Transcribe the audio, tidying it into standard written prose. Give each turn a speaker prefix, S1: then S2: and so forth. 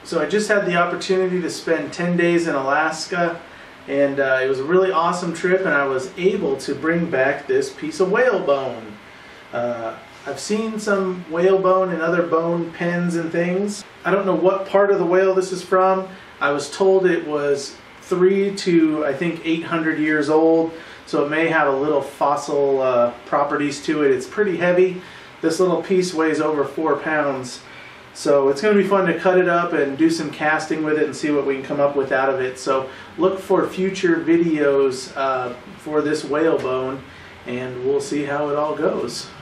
S1: So I just had the opportunity to spend 10 days in Alaska, and it was a really awesome trip, and I was able to bring back this piece of whalebone. I've seen some whalebone in other bone pens and things. I don't know what part of the whale this is from. I was told it was 3 to I think 800 years old, so it may have a little fossil properties to it. It's pretty heavy. This little piece weighs over 4 pounds. So it's going to be fun to cut it up and do some casting with it and see what we can come up with out of it. So look for future videos for this whalebone, and we'll see how it all goes.